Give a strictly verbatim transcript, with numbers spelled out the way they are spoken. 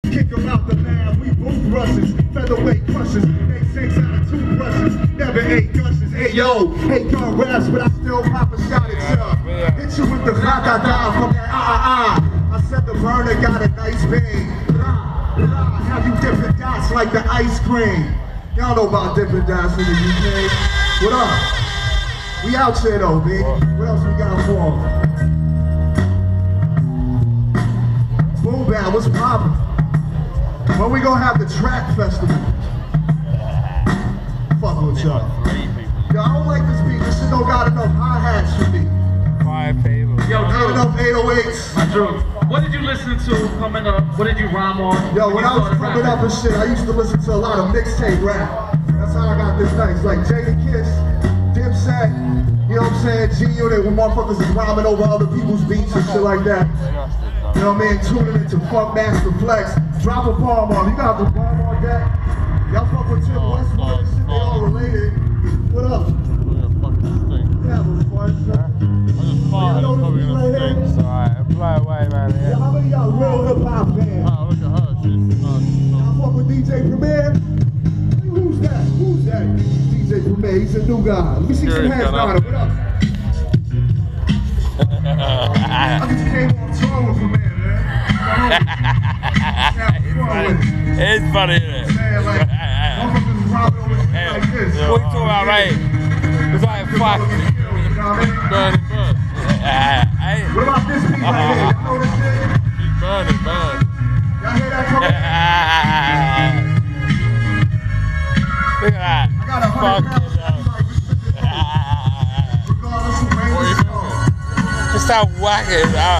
Kick them out the lab, we both rushes. Featherweight crushes, make six out of two brushes. Never ate gushes. Hey yo, hate gun raps, but I still pop a shot at ya. Hit you with the rock-a-da from that ah-ah-ah. I said the burner got a nice bang. Blah, blah, have you dipping dots like the ice cream. Y'all know about dipping dots in the U K. What up? We out here though, baby. What else we got for them? Boom bap, what's poppin'? When we gonna have the track festival? Fuck with y'all. Yo, I don't like this beat. This shit don't got enough hi-hats for me. Five people. Yo, Not enough eight oh eights. Drew, what did you listen to coming up? What did you rhyme on? Yo, when I was coming up and shit, I used to listen to a lot of mixtape rap. That's how I got this nice. Like Jada Kiss, Dipset, you know what I'm saying? G-Unit, when motherfuckers is rhyming over other people's beats and shit like that. You know what I mean? Tuning into Funk Master Flex. Drop a bomb on. You got the bomb on deck. Y'all fuck with Tim Westwood and shit, they all related. What up? Yeah, but fun, sir. I just farted, it's probably gonna stink, so alright, fly away, man. Yeah. Yo, how many of y'all real hip hop fans? Oh, look at her, she's nice. Y'all fuck with D J Premier? Who's that? Who's that? D J Premier, he's a new guy. Let me see some hands down. What up? I just came on tour with Premier, man. It's funny, isn't it? Man, like, motherfuckers is robbing over shit Hey, like this. what you talking about, right? It's like fuck. Burning, burn. Hey. What about this beat right here? Y'all know this shit? He's burning, burn. Y'all hear that coming? Look at that. I got a hundred Fuck pounds. Regardless of rain or snow. Just how whack it is.